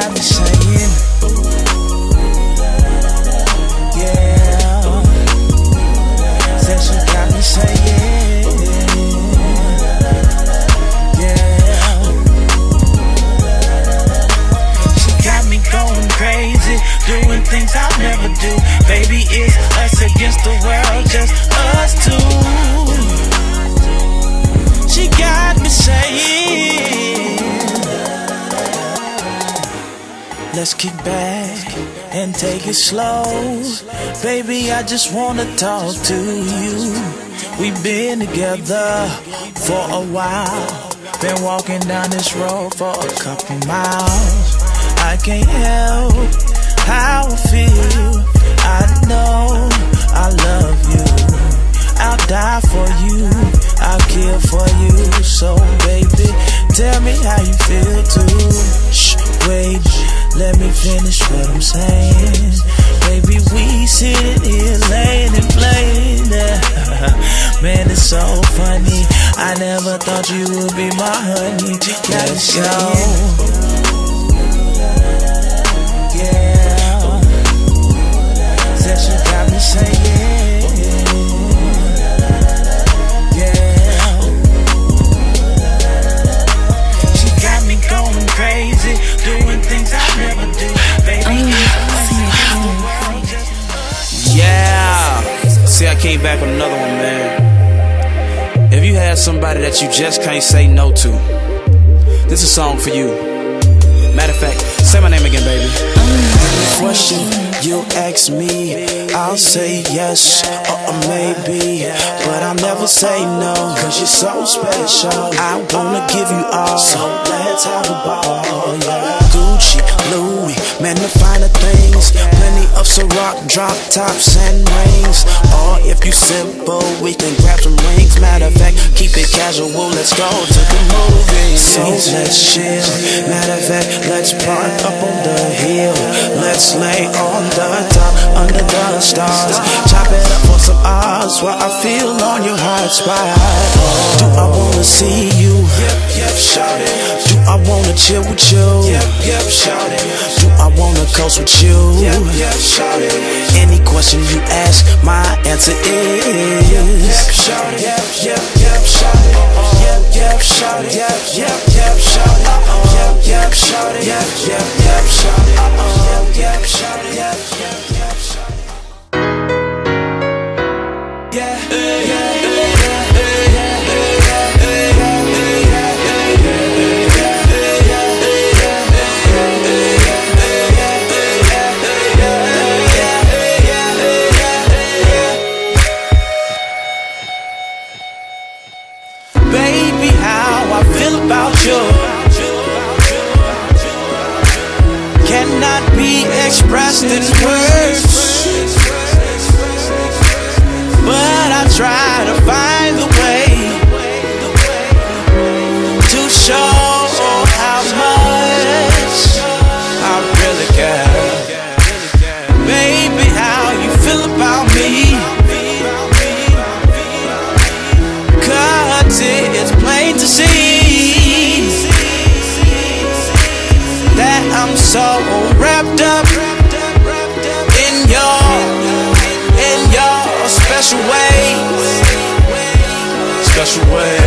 got me saying, yeah. Said she got me saying, yeah. She got me going crazy, doing things I'll never do. Baby, it's us against the world, just us two. She got me saying, let's kick back and take it slow. Baby, I just wanna talk to you. We've been together for a while, been walking down this road for a couple miles. I can't help how I feel. I know I love you. I'll die for you, I'll kill for you. So baby, tell me how you feel too. Shh, wait, let me finish what I'm saying. Baby, we sitting here laying and playing. Man, it's so funny, I never thought you would be my honey. Let's go. Yeah. Said she got me saying, crazy, doing things I never do. Baby, yeah. See, I came back with another one, man. If you had somebody that you just can't say no to, this is a song for you. Matter of fact, say my name again, baby. Question you ask me, I'll say yes or maybe, but I'll never say no, cause you're so special. I wanna give you all, so let's have a ball, yeah. Gucci, Louis, man, the finer things, plenty of Ciroc, drop tops and rings. Or if you simple, we can grab some rings. Matter of fact, keep it casual, let's go to the movies. So let's chill, matter of fact, let's park up on the hill. Let's lay on the top, under the stars. Chop it up for some odds while I feel on your hot spot. Do I wanna see you? Yep, yep, shout it. Do I wanna chill with you? Yep, yep, shout it. Do I wanna coast with you? Yep, yep, shout it. Any question you ask, my answer is yep, shout it. Yep, yep, yep, shout it. Yep, yep, shout it. Yep, yep, yep, shout it. Yep, yep, shout it. Yep, yep, yep, shout it. Yep, yep, shout it. Yep, yep, yep, shout it. Yeah, yeah, yeah. Baby, how I feel about you cannot be expressed in words, but I try to find a way to show how much I really care. Baby, how you feel about me, it's plain to see that I'm so wrapped up in your special ways. Special ways.